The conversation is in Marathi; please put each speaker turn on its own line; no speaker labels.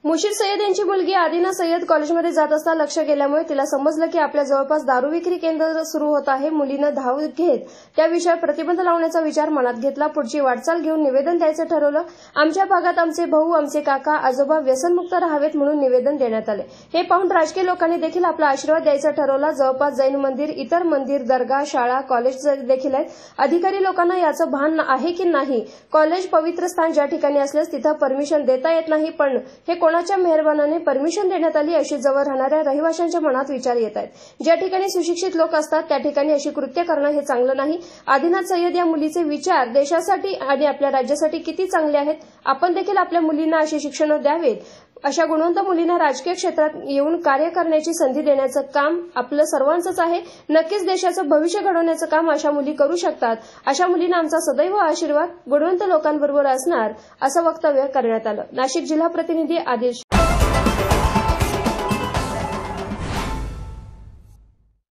मुशीर सय्यद यांची मुलगी आदिना सय्यद कॉलेजमध्ये जात असताना लक्ष गेल्यामुळे तिला समजलं की आपल्या जवळपास दारू विक्री केंद्र सुरू होत आहे। मुलीनं धाव घेत त्या विषयावर प्रतिबंध लावण्याचा विचार मनात घेतला। पुढची वाटचाल घेऊन निवेदन द्यायचं ठरवलं। आमच्या भागात आमचे भाऊ, आमचे काका, आजोबा व्यसनमुक्त राहावेत म्हणून निवेदन देण्यात आले। हे पाहून राजकीय लोकांनी देखील आपला आशीर्वाद द्यायचा ठरवला। जवळपास जैन मंदिर, इतर मंदिर, दर्गा, शाळा, कॉलेज देखील आहेत। अधिकारी लोकांना याचं भान आहे की नाही? कॉलेज पवित्र स्थान ज्या ठिकाणी असल्यास तिथं परमिशन देता येत नाही, पण हे कोणाच्या मेहरबानाने परमिशन देण्यात आली अशी जवळ राहणाऱ्या रहिवाशांच्या मनात विचार येत आहेत। ज्या ठिकाणी सुशिक्षित लोक असतात त्या ठिकाणी अशी कृत्य करणं हे चांगलं नाही। आदिनाथ सय्यद या मुलीचे विचार देशासाठी आणि आपल्या राज्यासाठी किती चांगले आहेत। आपण देखील आपल्या मुलींना अशी शिक्षण द्यावेत। अशा गुणवंत मुलींना राजकीय क्षेत्रात येऊन कार्य करण्याची संधी देण्याचं काम आपलं सर्वांचंच आहे। नक्कीच देशाचं भविष्य घडवण्याचं काम अशा मुली करू शकतात। अशा मुलींना आमचा सदैव आशीर्वाद गुणवंत लोकांबरोबर असणार असं वक्तव्य करण्यात आलं। नाशिक जिल्हा प्रतिनिधी आदिल